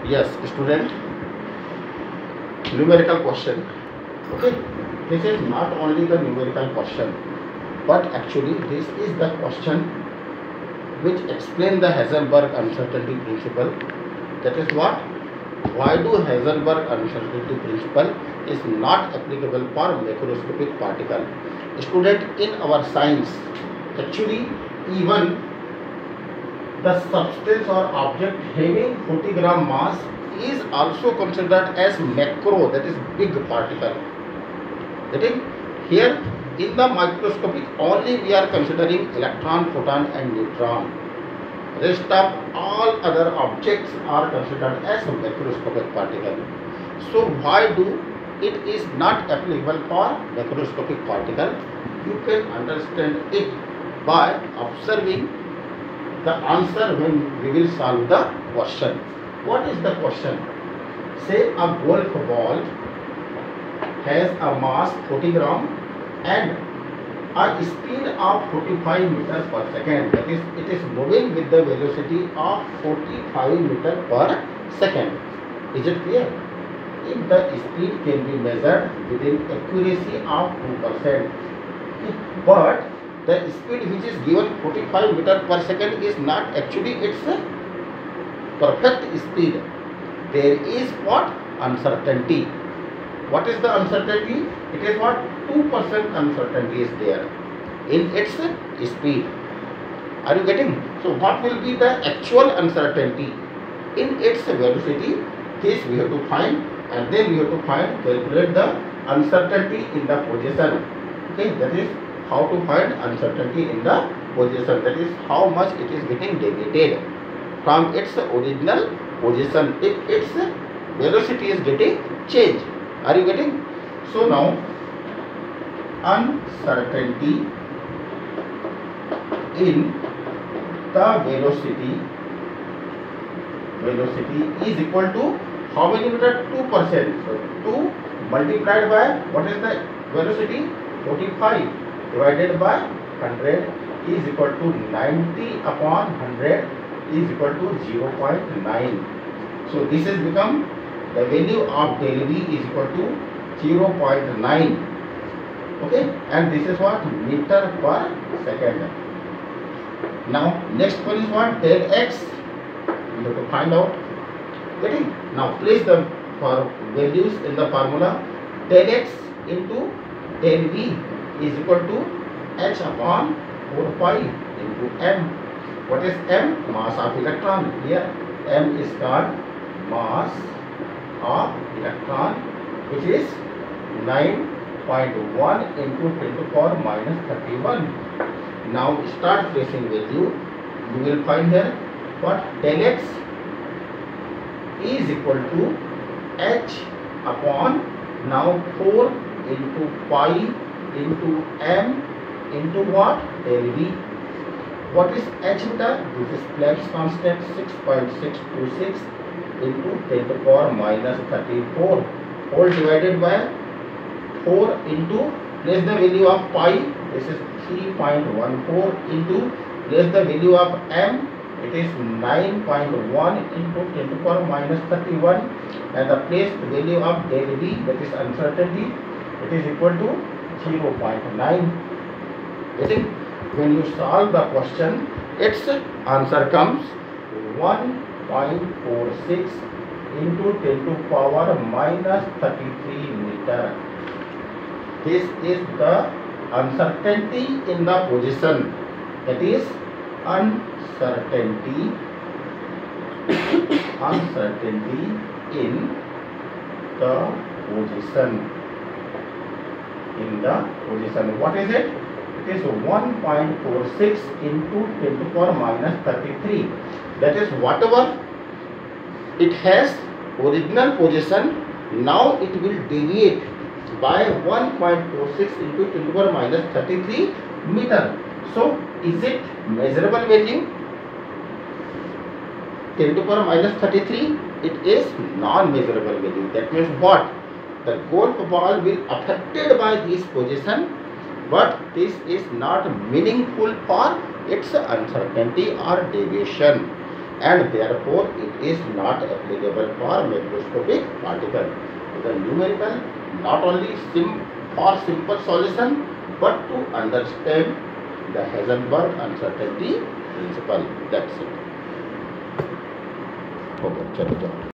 Yes, student, numerical question. Okay, this is not only the numerical question, but actually this is the question which explain the Heisenberg uncertainty principle. That is what? Why do Heisenberg uncertainty principle is not applicable for macroscopic particle? Student, in our science, actually even the substance or object having 40 gram mass is also considered as macro, that is big particle. Getting here in the microscopic only we are considering electron, photon and neutron. Rest of all other objects are considered as macroscopic particle. So why do it is not applicable for macroscopic particle? You can understand it by observing the answer when we will solve the question. What is the question? Say a golf ball has a mass 40 gram and a speed of 45 meters per second. That is, it is moving with the velocity of 45 meters per second. Is it clear? If the speed can be measured within accuracy of 2%, but the speed which is given 45 meters per second is not actually its perfect speed. There is what? Uncertainty. What is the uncertainty? It is what? 2% uncertainty is there in its speed. Are you getting? So what will be the actual uncertainty in its velocity? This we have to find, and then we have to calculate the uncertainty in the position. Okay, that is how to find uncertainty in the position. That is how much it is getting deviated from its original position if its velocity is getting changed. Are you getting? So now uncertainty in the velocity is equal to how many meter? 2%. So 2 multiplied by what is the velocity? 45 divided by 100 is equal to 90 upon 100 is equal to 0.9. So this has become the value of del V is equal to 0.9. Okay, and this is what? Meter per second. Now next one is what? Del X. We have to find out. Getting? Now place the values in the formula. Del X into del V is equal to H upon 4 pi into M. What is M? Mass of electron. Here M is called mass of electron, which is 9.1 into 10 to the power minus 31. Now start placing value. You will find here what? Del X is equal to H upon now 4 into pi into M into what? Del V. What is H meter? This is Planck's constant 6.626 into 10 to the power minus 34 whole divided by 4 into place the value of pi. This is 3.14 into place the value of M. It is 9.1 into 10 to the power minus 31, and the place value of del V, that is uncertainty, it is equal to 0.9. When you solve the question, its answer comes 1.46 into 10 to the power minus 33 meter. This is the uncertainty in the position. That is uncertainty in the position. What is it? It is 1.46 into 10 to the power minus 33. That is whatever it has original position, now it will deviate by 1.46 into 10 to the power minus 33 meter. So is it measurable value? 10 to the power minus 33, it is non-measurable value. That means what? The golf ball will affected by this position, but this is not meaningful for its uncertainty or deviation. and therefore it is not applicable for macroscopic particle. The numerical not only for simple solution but to understand the Heisenberg uncertainty principle. That's it. Okay, चलो जाओ.